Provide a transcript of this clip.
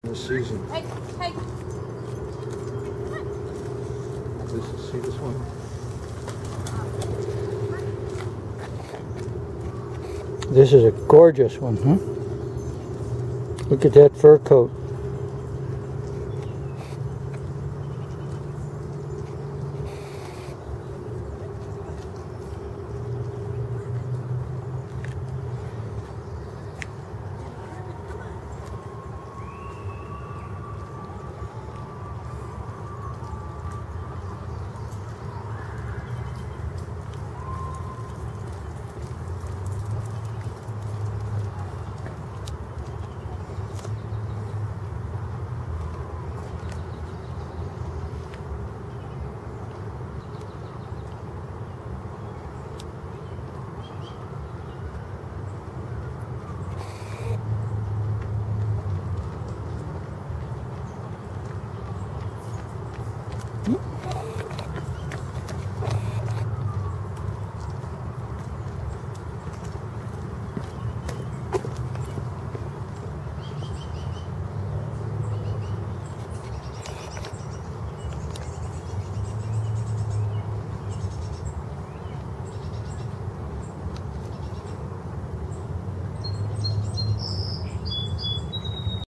This season. Hey, hey. See this one? This is a gorgeous one, huh? Look at that fur coat.